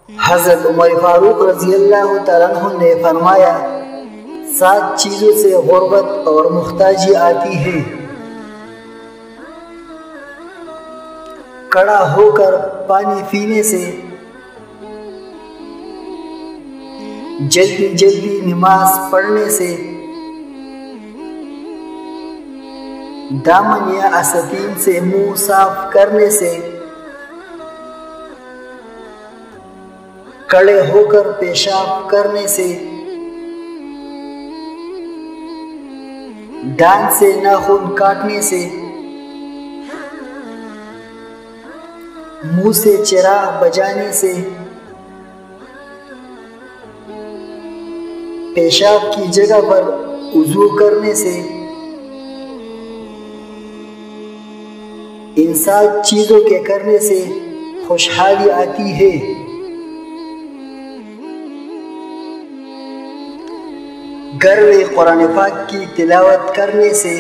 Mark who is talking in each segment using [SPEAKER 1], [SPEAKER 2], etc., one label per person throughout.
[SPEAKER 1] حضرت عمر فاروق رضی اللہ تعالیٰ عنہ نے فرمایا 7 چیزوں سے غربت اور محتاجی آتی ہے: کھڑا ہو کر پانی پینے سے، جلدی جلدی نماز پڑھنے سے، دامن یا آستین سے منہ صاف کرنے سے، کھڑے ہو کر پیشاب کرنے سے، دان سے ناخن کاٹنے سے، منہ سے چراغ بجانے سے، پیشاب کی جگہ پر وضو کرنے سے۔ ان 7 چیزوں کے کرنے سے خوشحالی آتی ہے۔ گھر میں قرآن پاک کی تلاوت کرنے سے،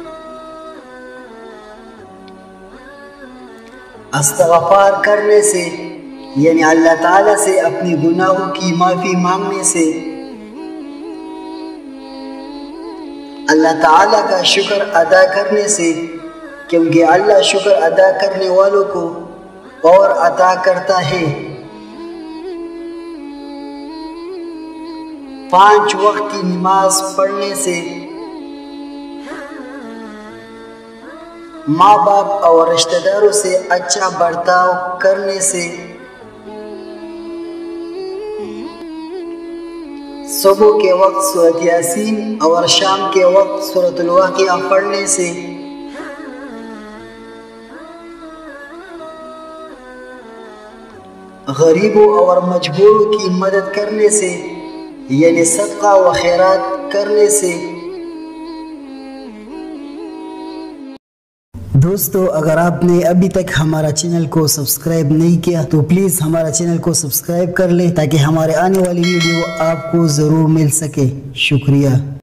[SPEAKER 1] استغفار کرنے سے یعنی اللہ تعالیٰ سے اپنی گناہوں کی معافی مانگنے سے، اللہ تعالیٰ کا شکر ادا کرنے سے، کیونکہ اللہ شکر ادا کرنے والوں کو اور عطا کرتا ہے۔ 5 وقت کی نماز پڑھنے سے، ماں باپ اور رشتہ داروں سے اچھا برتاؤ کرنے سے، صبح کے وقت سورۃ یاسین اور شام کے وقت سورۃ الواقعہ پڑھنے سے، غریبوں اور مجبوروں کی مدد کرنے سے یعنی صدقہ و خیرات کرنے سے۔ دوستو، اگر آپ نے ابھی تک ہمارا چینل کو سبسکرائب نہیں کیا تو پلیز ہمارا چینل کو سبسکرائب کر لیں تاکہ ہمارے آنے والی ویڈیو آپ کو ضرور مل سکے۔ شکریہ۔